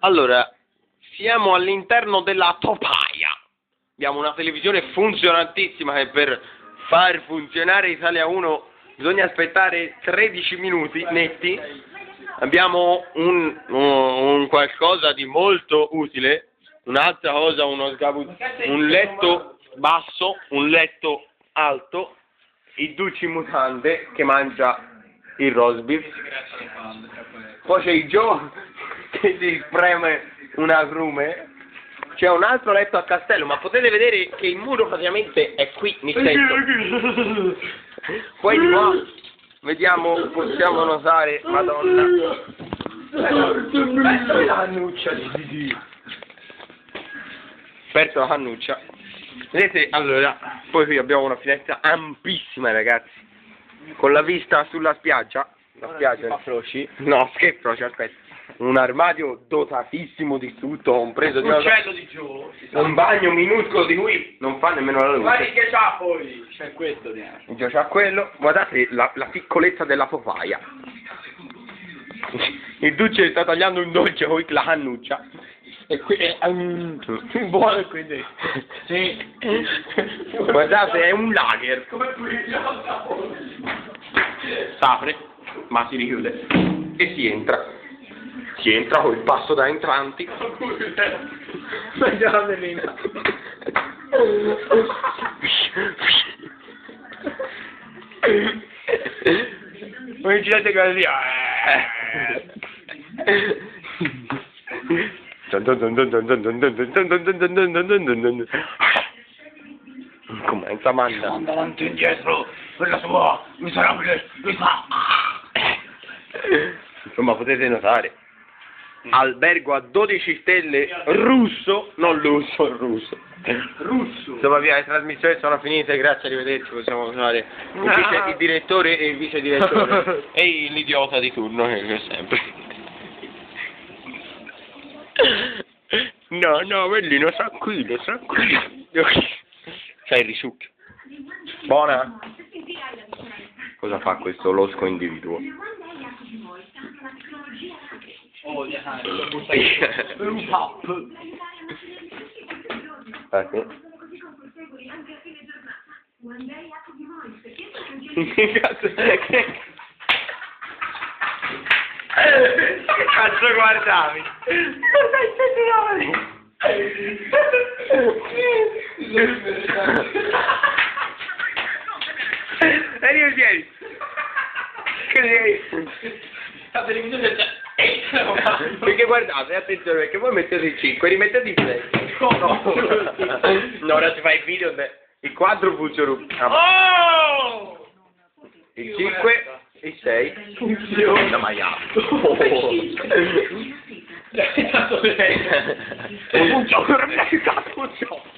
Allora, siamo all'interno della topaia. Abbiamo una televisione funzionantissima che per far funzionare Italia 1 bisogna aspettare 13 minuti netti. Abbiamo un qualcosa di molto utile, un'altra cosa, un letto basso, un letto alto, i Duci mutande che mangia il roast beef. Poi c'è il Joe che si spreme un agrume. C'è un altro letto a castello, ma potete vedere che il muro praticamente è qui, nel tetto. Poi di qua, vediamo, possiamo notare, madonna. La cannuccia di perso la cannuccia. Vedete, allora, poi qui abbiamo una finestra ampissima, ragazzi, con la vista sulla spiaggia. La spiaggia, no, che froci, aspetta. Un armadio dotatissimo di tutto, compreso di un bagno minuscolo di cui non fa nemmeno la luce. Guarda che c'ha poi, c'è questo dentro. Già c'ha quello, guardate la piccolezza della topaia. Il Duce sta tagliando un dolce con la cannuccia. E qui è buono qui dentro. Sì. Guardate, è un lager. S'apre, ma si richiude. E si entra. Si entra con il passo da entranti. Mangia la velina. Come girate così. Comincia a mandare. Anda avanti e indietro, quella sua, miserabile, mi fa. Insomma, potete notare. Albergo a 12 stelle russo, non lusso, russo. Insomma, via, le trasmissioni sono finite, grazie, arrivederci, possiamo usare il direttore e il vice direttore e l'idiota di turno che c'è sempre. No, Bellino, tranquillo. C'hai il risucchio. Buona? Cosa fa questo losco individuo? Oh, per un pop. Che cazzo guardavi? Vieni. Che sei? La televisione c'è. Perché guardate, attenzione, perché voi mettete il 5 e rimettete il 6. No, ora si fa il video, il 4 funziona. Oh! Il 5, il 6 funziona maiato. Funziona.